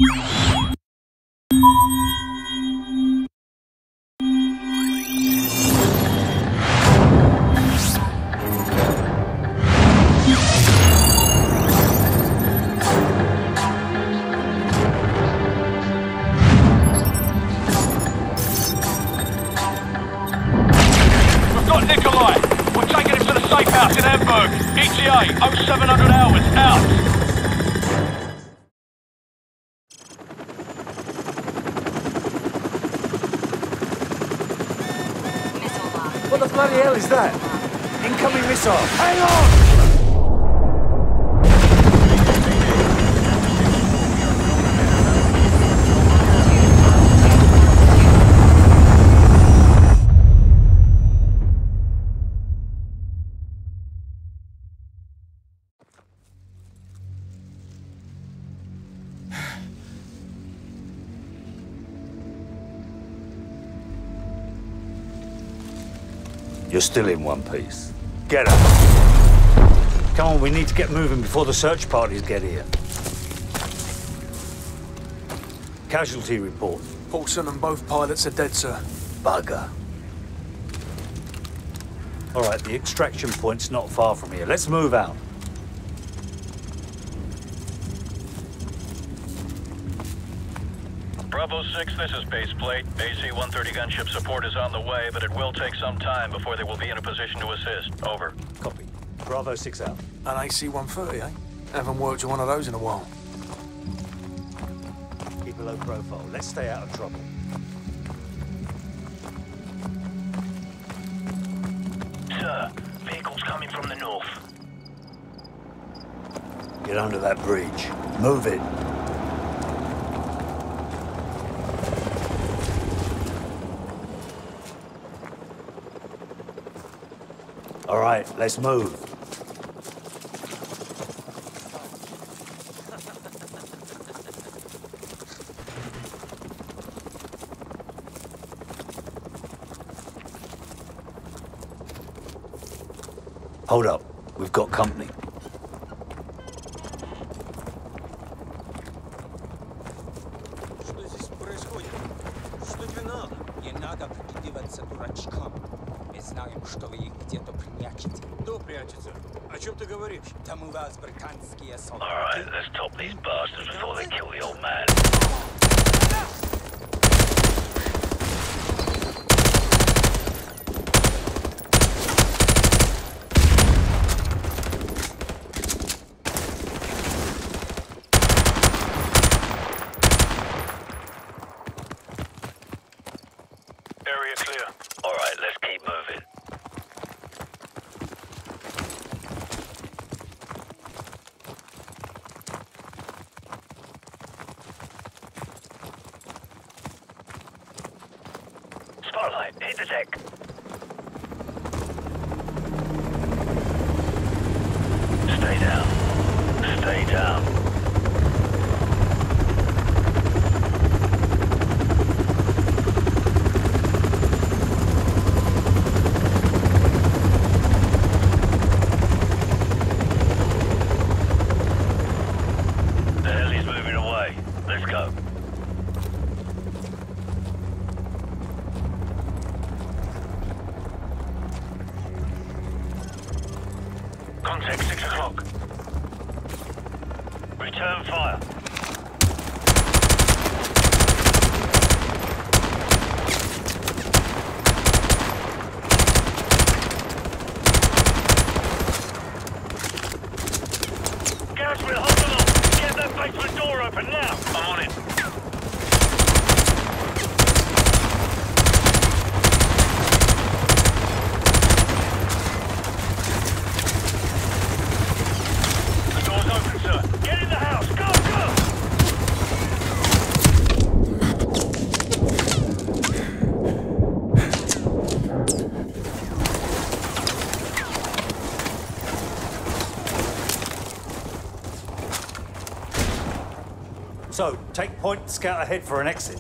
ETA 0700 hours, out. What the bloody hell is that? Incoming missile. Hang on! You're still in one piece. Get up. Come on, we need to get moving before the search parties get here. Casualty report. Paulson and both pilots are dead, sir. Bugger. All right, the extraction point's not far from here. Let's move out. Bravo 6, this is base plate. AC-130 gunship support is on the way, but it will take some time before they will be in a position to assist. Over. Copy. Bravo 6 out. An AC-130, eh? Haven't worked with one of those in a while. Keep a low profile. Let's stay out of trouble. Sir, vehicles coming from the north. Get under that bridge. Move it. All right, let's move. Hold up. We've got company. Что здесь происходит? Что тебе надо? Не надо прикидываться дурачком. Мы знаем, что вы их где-то прячете. Кто прячется? О чем ты говоришь? Там у вас британские солдаты. Alright, let's top these bastards before they kill the old man. Area clear. Alright, let's keep moving. Spotlight, hit the deck. Stay down. Stay down. The heli's moving away. Let's go. Contact 6 o'clock. Return fire. Garrison, hold on. Get that basement door open now. I'm on it. The door's open, sir. Get in the house. Go, go! So, take point, scout ahead for an exit.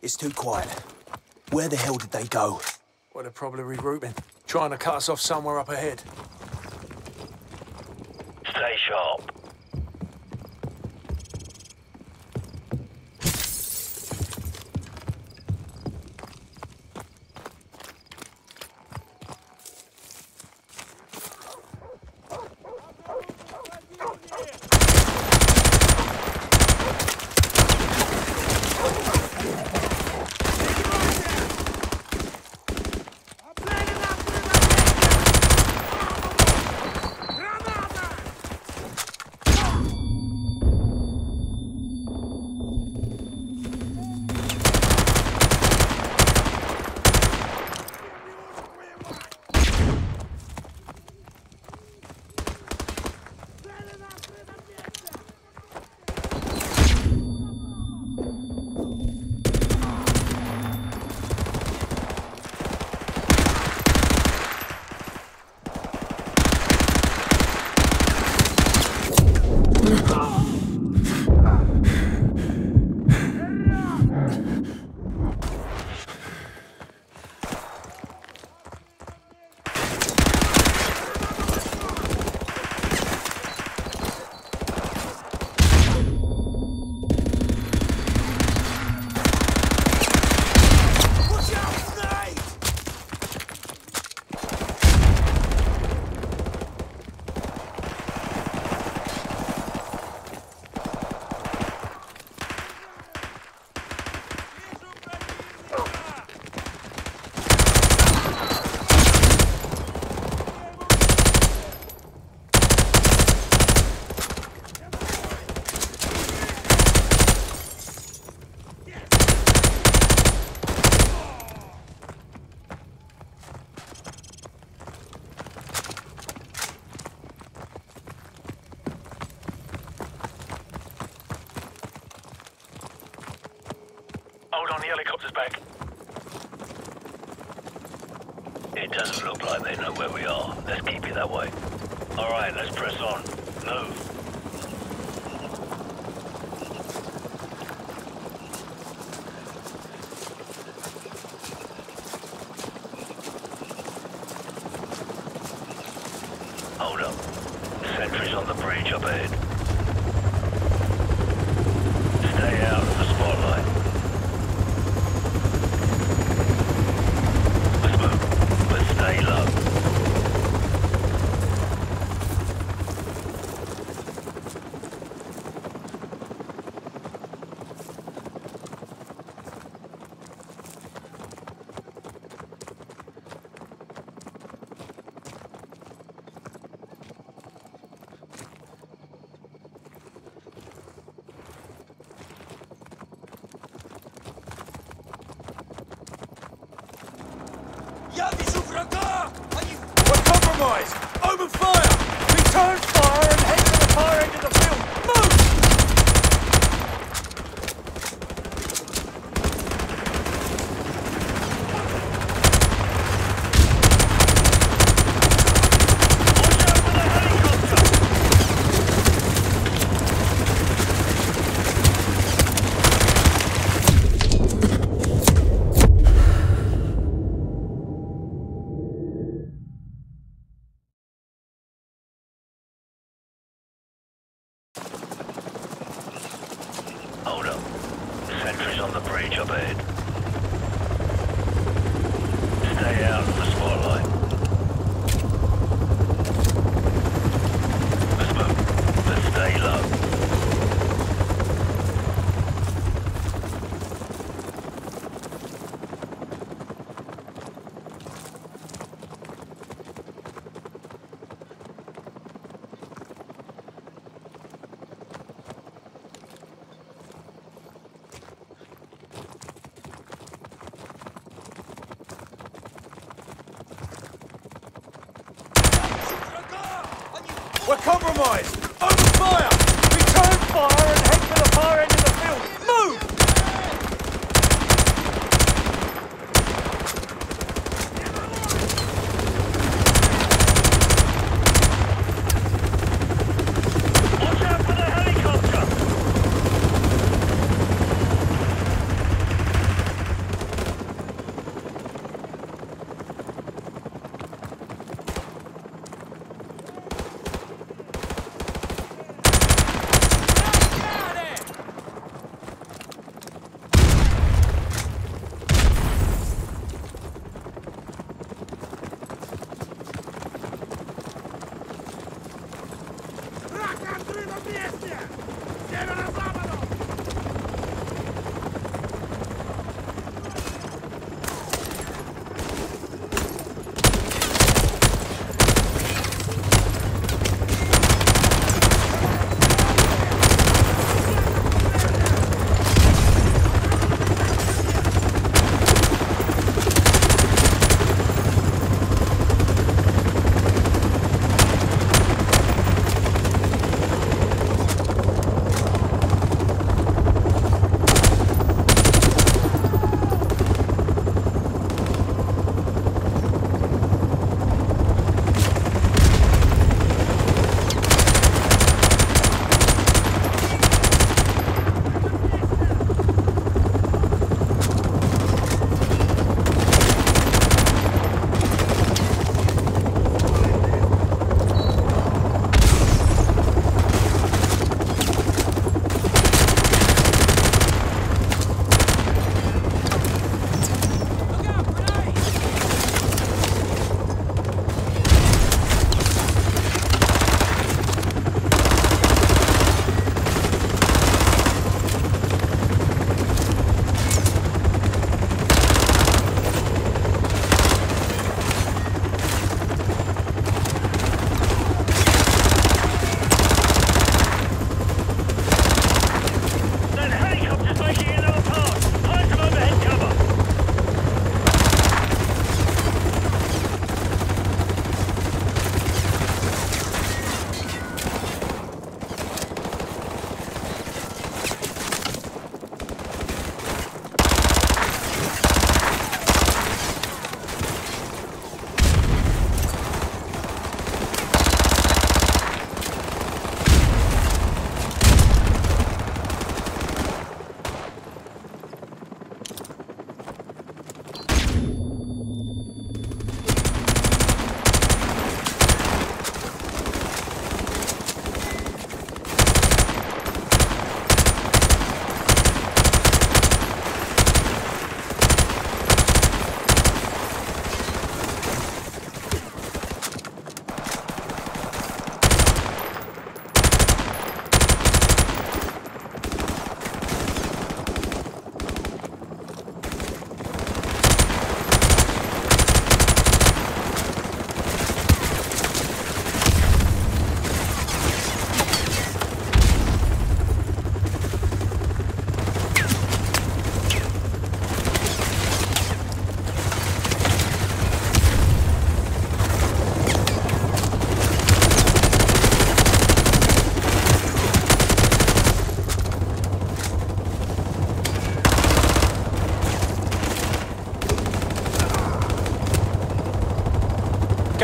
It's too quiet. Where the hell did they go? Well, they're probably regrouping. Trying to cut us off somewhere up ahead. Stay sharp. Hold on, the helicopter's back. It doesn't look like they know where we are. Let's keep it that way. All right, let's press on. Move. Hold up. Sentries on the bridge up ahead. Stay out of the spotlight. Let's move, but stay low. We're compromised! Open fire! Return fire and head to the far end of the field! Move! Hold up. Sentries on the bridge up ahead. Stay out of the spotlight. Let's move, but stay low. We're compromised! Open fire! Return fire and head for the far end of the field! Move! Watch out for the helicopter!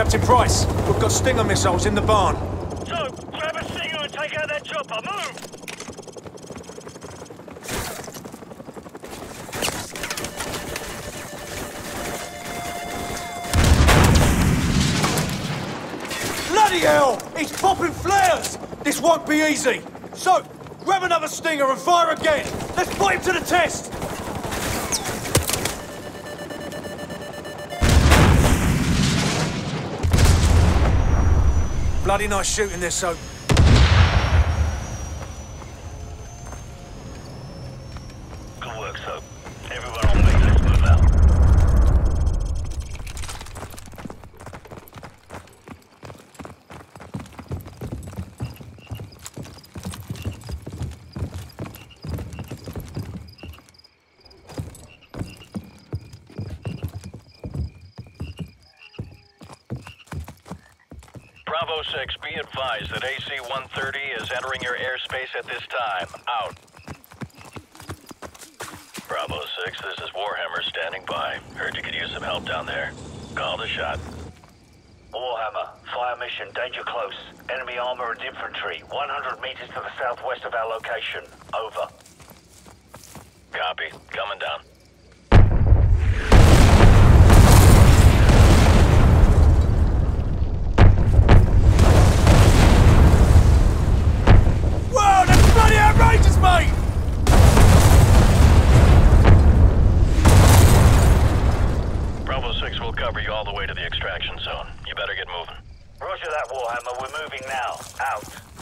Captain Price, we've got Stinger missiles in the barn. So, grab a Stinger and take out that chopper. Move! Bloody hell! He's popping flares! This won't be easy. So, grab another Stinger and fire again. Let's put him to the test. Bloody nice shooting this, so. Good work, Soap. Everyone on me, let's move out. Bravo 6, be advised that AC-130 is entering your airspace at this time. Out. Bravo 6, this is Warhammer standing by. Heard you could use some help down there. Call the shot. Warhammer, fire mission, danger close. Enemy armor and infantry, 100 meters to the southwest of our location. Over. Copy. Coming down. Whoa, that's bloody outrageous, mate! Bravo 6 will cover you all the way to the extraction zone. You better get moving. Roger that, Warhammer. We're moving now. Out.